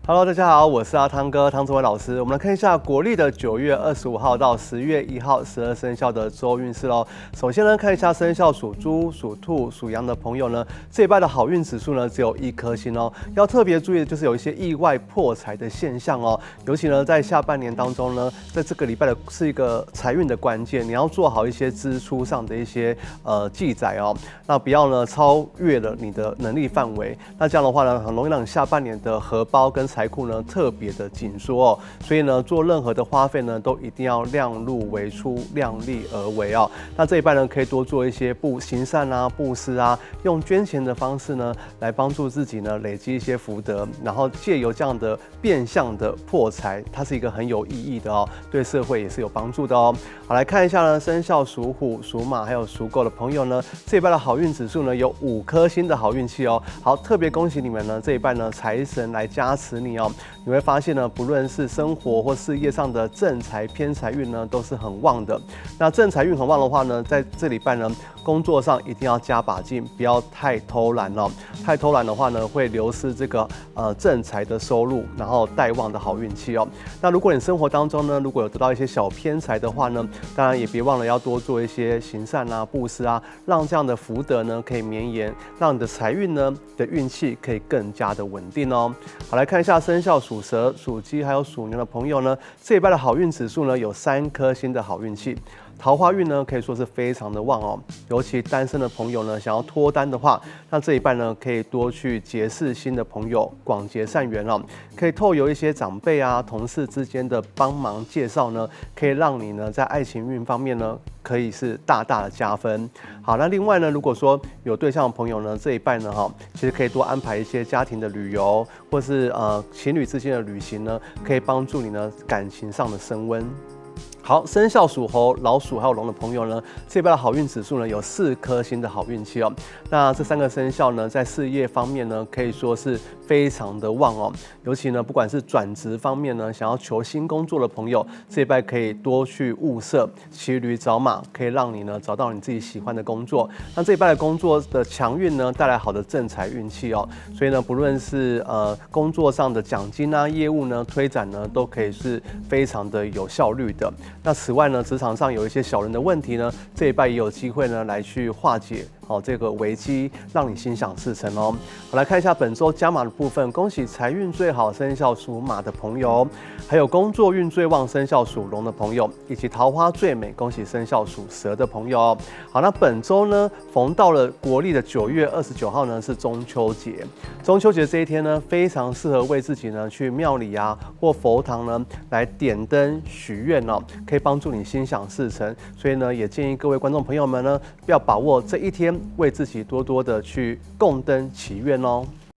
Hello， 大家好，我是阿汤哥，汤志文老师。我们来看一下国历的9月25号到10月1号12生肖的周运势喽。首先呢，看一下生肖属猪、属兔、属羊的朋友呢，这一拜的好运指数呢只有1颗星哦。要特别注意的就是有一些意外破财的现象哦，尤其呢在下半年当中呢，在这个礼拜的是一个财运的关键，你要做好一些支出上的一些记载哦，那不要呢超越了你的能力范围，那这样的话呢，很容易让你下半年的荷包跟财库呢特别的紧缩哦，所以呢做任何的花费呢都一定要量入为出，量力而为哦。那这一半呢可以多做一些行善啊、布施啊，用捐钱的方式呢来帮助自己呢累积一些福德，然后借由这样的变相的破财，它是一个很有意义的哦，对社会也是有帮助的哦。好，来看一下呢，生肖属虎、属马还有属狗的朋友呢，这一半的好运指数呢有5颗星的好运气哦。好，特别恭喜你们呢，这一半呢财神来加持你哦。你会发现呢，不论是生活或事业上的正财、偏财运呢，都是很旺的。那正财运很旺的话呢，在这礼拜呢，工作上一定要加把劲，不要太偷懒哦。太偷懒的话呢，会流失这个正财的收入，然后带旺的好运气哦。那如果你生活当中呢，如果有得到一些小偏财的话呢，当然也别忘了要多做一些行善啊、布施啊，让这样的福德呢可以绵延，让你的财运呢的运气可以更加的稳定哦。好，来看一下生肖属蛇、属鸡还有属牛的朋友呢，这一拜的好运指数呢有3颗星的好运气。桃花运呢可以说是非常的旺哦，尤其单身的朋友呢，想要脱单的话，那这一半呢可以多去结识新的朋友，广结善缘哦。可以透由一些长辈啊、同事之间的帮忙介绍呢，可以让你呢在爱情运方面呢可以是大大的加分。好，那另外呢，如果说有对象的朋友呢，这一半呢其实可以多安排一些家庭的旅游，或是情侣之间的旅行呢，可以帮助你呢感情上的升温。好，生肖属猴、老鼠还有龙的朋友呢，这一拜的好运指数呢有4颗星的好运气哦。那这3个生肖呢，在事业方面呢，可以说是非常的旺哦。尤其呢，不管是转职方面呢，想要求新工作的朋友，这一拜可以多去物色，骑驴找马，可以让你呢找到你自己喜欢的工作。那这一拜的工作的强运呢，带来好的正财运气哦。所以呢，不论是工作上的奖金啊、业务呢、推展呢，都可以是非常的有效率的。那此外呢，职场上有一些小人的问题呢，这一拜也有机会呢来去化解这个危机，让你心想事成哦。我来看一下本周加码的部分，恭喜财运最好生肖属马的朋友，还有工作运最旺生肖属龙的朋友，以及桃花最美，恭喜生肖属蛇的朋友。好，那本周呢，逢到了国历的9月29号呢是中秋节。中秋节这一天呢，非常适合为自己呢去庙里啊或佛堂呢来点灯许愿哦，可以帮助你心想事成。所以呢，也建议各位观众朋友们呢，要把握这一天，为自己多多的去供灯祈愿哦。